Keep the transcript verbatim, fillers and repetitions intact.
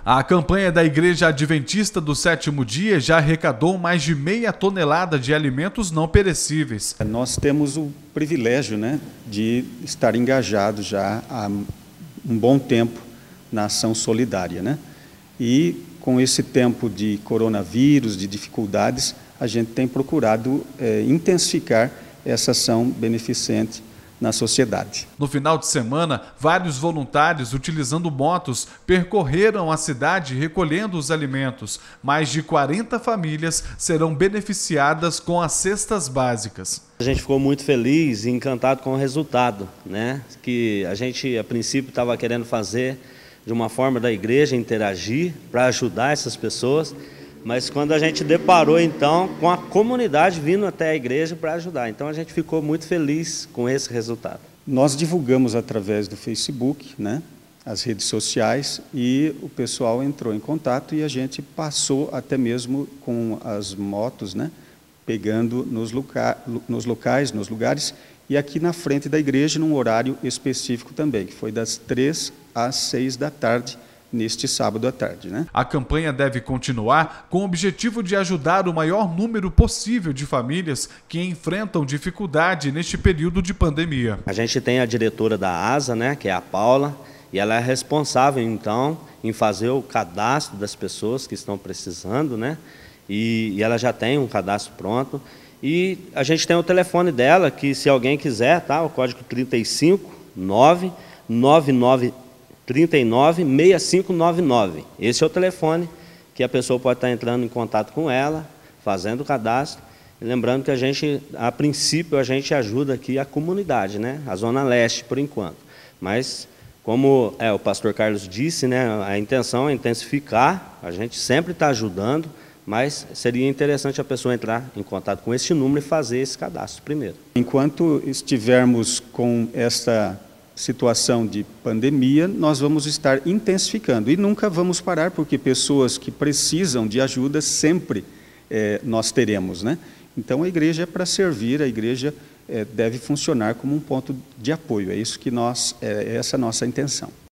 A campanha da Igreja Adventista do Sétimo Dia já arrecadou mais de meia tonelada de alimentos não perecíveis. Nós temos o privilégio, né, de estar engajados já há um bom tempo na ação solidária, né? E com esse tempo de coronavírus, de dificuldades, a gente tem procurado é, intensificar essa ação beneficente na sociedade. No final de semana, vários voluntários utilizando motos percorreram a cidade recolhendo os alimentos. Mais de quarenta famílias serão beneficiadas com as cestas básicas. A gente ficou muito feliz e encantado com o resultado, né? Que a gente, a princípio, estava querendo fazer de uma forma da igreja interagir para ajudar essas pessoas, mas quando a gente deparou então com a comunidade vindo até a igreja para ajudar, então a gente ficou muito feliz com esse resultado. Nós divulgamos através do Facebook, né, as redes sociais, e o pessoal entrou em contato e a gente passou até mesmo com as motos, né, pegando nos, loca nos locais, nos lugares, e aqui na frente da igreja num horário específico também, que foi das três às seis da tarde, neste sábado à tarde, né? A campanha deve continuar com o objetivo de ajudar o maior número possível de famílias que enfrentam dificuldade neste período de pandemia. A gente tem a diretora da ASA, né, que é a Paula, e ela é responsável então em fazer o cadastro das pessoas que estão precisando, né? E, e ela já tem um cadastro pronto. E a gente tem o telefone dela, que se alguém quiser, tá? O código trinta e cinco, nove nove nove trinta e nove, sessenta e cinco noventa e nove. Esse é o telefone que a pessoa pode estar entrando em contato com ela, fazendo o cadastro. E lembrando que a gente, a princípio, a gente ajuda aqui a comunidade, né? A Zona Leste, por enquanto. Mas, como é, o pastor Carlos disse, né, a intenção é intensificar, a gente sempre está ajudando, mas seria interessante a pessoa entrar em contato com esse número e fazer esse cadastro primeiro. Enquanto estivermos com esta situação de pandemia, nós vamos estar intensificando e nunca vamos parar, porque pessoas que precisam de ajuda sempre é, nós teremos, né? Então a igreja é para servir, a igreja é, deve funcionar como um ponto de apoio, é isso que nós, é essa a nossa intenção.